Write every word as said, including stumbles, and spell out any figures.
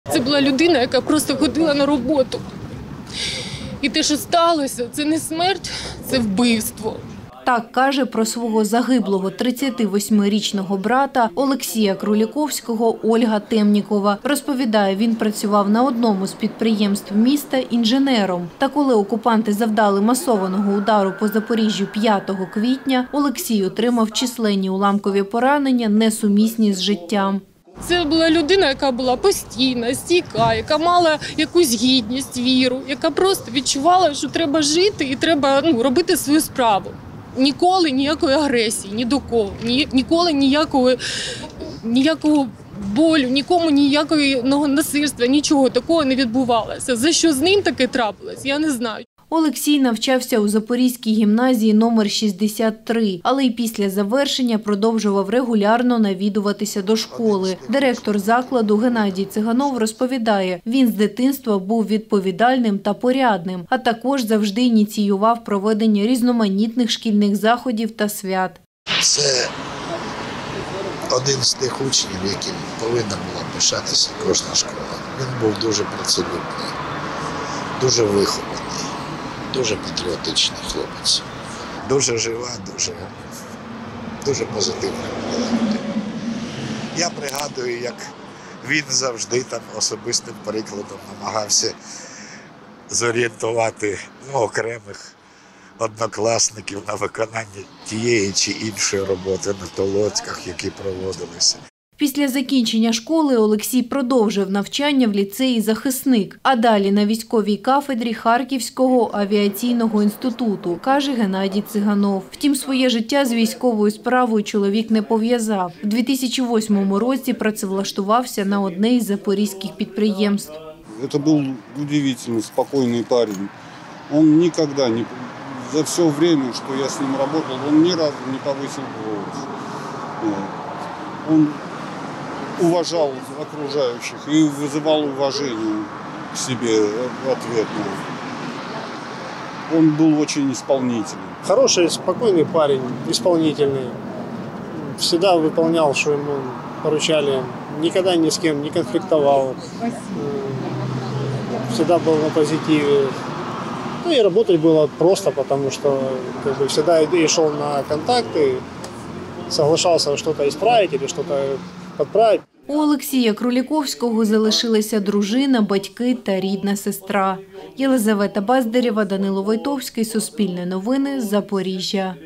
Це була людина, яка просто ходила на роботу. І те, що сталося, це не смерть, це вбивство. Так каже про свого загиблого тридцятивосьмирічного брата Олексія Круліковського Ольга Темнікова. Розповідає, він працював на одному з підприємств міста інженером. Та коли окупанти завдали масованого удару по Запоріжжю п'ятого квітня, Олексій отримав численні уламкові поранення, несумісні з життям. Це була людина, яка була постійна, стійка, яка мала якусь гідність, віру, яка просто відчувала, що треба жити і треба ну, робити свою справу. Ніколи ніякої агресії, ні до кого, ні, ніколи ніякого, ніякого болю, нікому ніякого насильства, нічого такого не відбувалося. За що з ним таке трапилось, я не знаю. Олексій навчався у Запорізькій гімназії номер шістдесят три, але й після завершення продовжував регулярно навідуватися до школи. Директор закладу Геннадій Циганов розповідає, він з дитинства був відповідальним та порядним, а також завжди ініціював проведення різноманітних шкільних заходів та свят. Це один з тих учнів, яким повинна була пишатися кожна школа. Він був дуже працелюбний, дуже вихований. Дуже патріотичний хлопець. Дуже жива, дуже, дуже позитивна була людина. Я пригадую, як він завжди там особистим прикладом намагався зорієнтувати ну, окремих однокласників на виконання тієї чи іншої роботи на толоцьках, які проводилися. Після закінчення школи Олексій продовжив навчання в ліцеї «Захисник», а далі на військовій кафедрі Харківського авіаційного інституту, каже Геннадій Циганов. Втім, своє життя з військовою справою чоловік не пов'язав. У дві тисячі восьмому році працевлаштувався на одне із запорізьких підприємств. Це був удивительний, спокійний парень. Він ніколи, не, за все время, що я з ним працював, він ні разу не повисив голос. Він уважал окружающих и вызывал уважение к себе ответное. Он был очень исполнительным. Хороший, спокойный парень, исполнительный. Всегда выполнял, что ему поручали. Никогда ни с кем не конфликтовал. Всегда был на позитиве. Ну и работать было просто, потому что как бы, всегда и шел на контакты, соглашался что-то исправить или что-то підправити. У Олексія Круліковського залишилися дружина, батьки та рідна сестра. Єлизавета Баздарєва, Данило Войтовський, Суспільне новини, Запоріжжя.